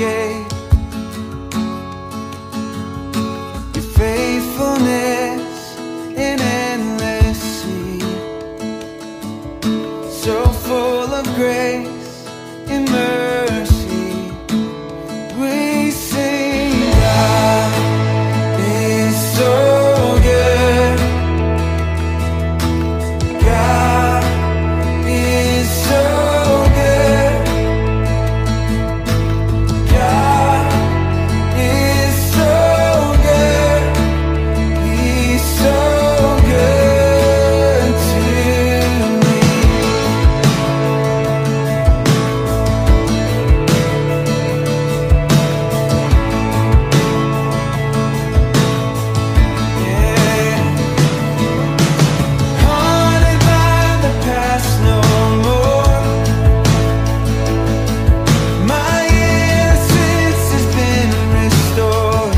escape. Your faithfulness an endless sea, so full of grace and mercy. We sing, God is so good. God is so good. God is so good. He's so good to me. Yeah. Haunted by the past no more. My innocence has been restored.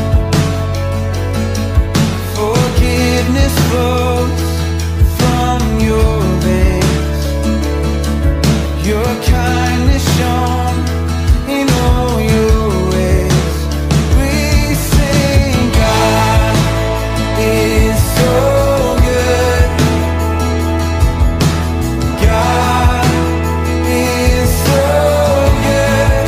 Forgiveness flows from your veins. Your kindness shown in all your ways. We sing, God is so good. God is so good.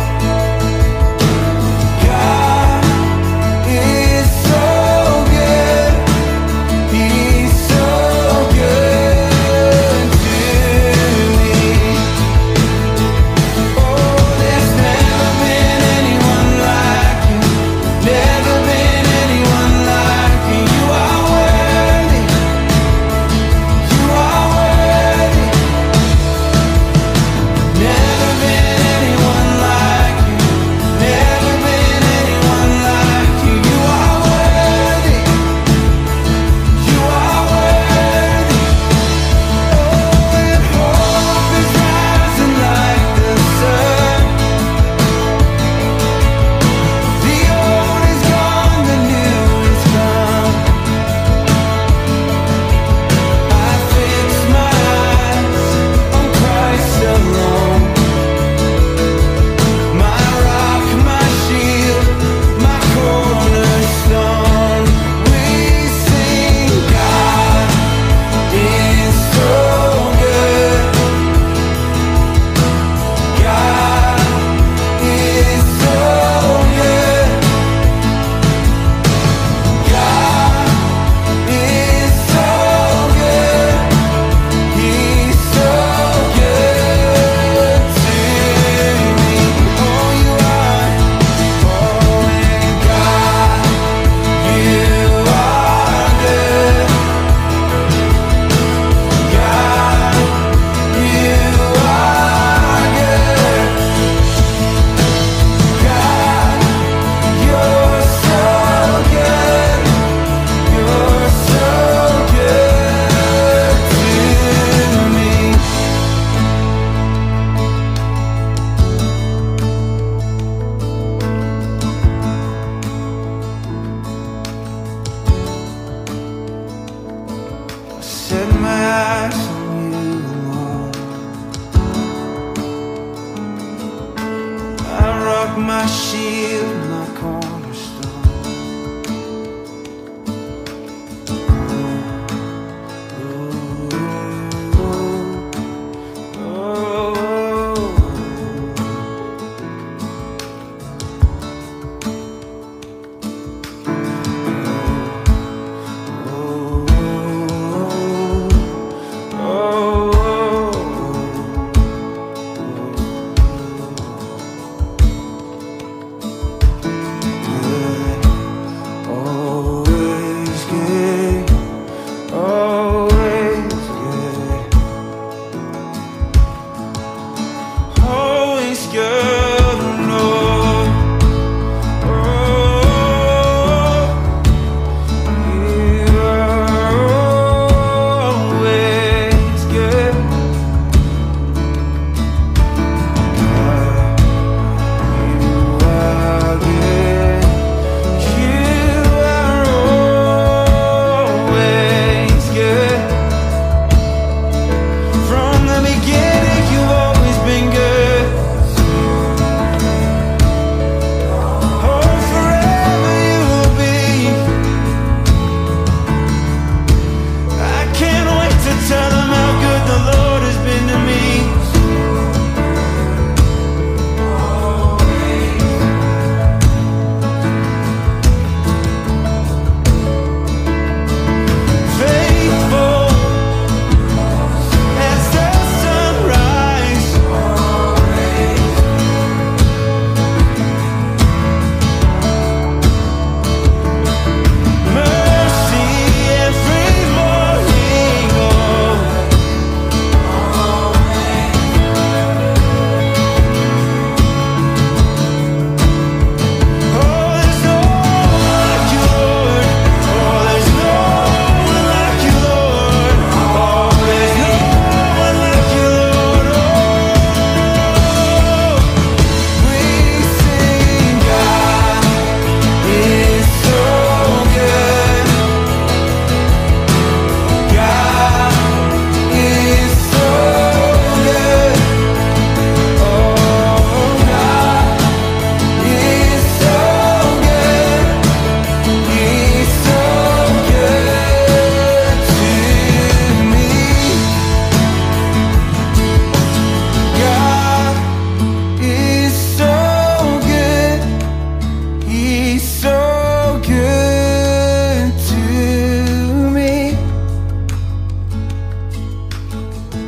God is so good. He's so good to me. Oh, there's never been anyone like you. Never been anyone like you. You are worthy. You are worthy. Never been anyone like you. Never been anyone like you. You are worthy. You are worthy. Oh, and hope is rising like the sun. The old is gone, the new is come. I fix my eyes on Christ alone. My rock, my shield, my cornerstone. We sing, God is so good. God is so good. God is so good. He's so good to me. Oh, you are. Oh, and God, you are good. God, you are good. God, you're so good. You're so good to me. I set my eyes on you alone. My rock, my shield, my cornerstone. Oh, oh, oh, oh.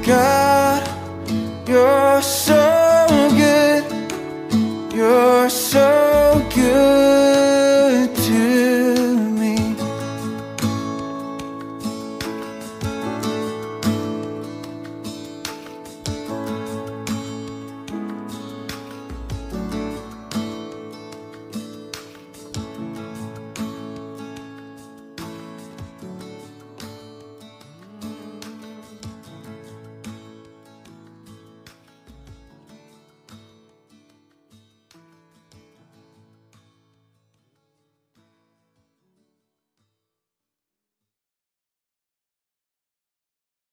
'Cause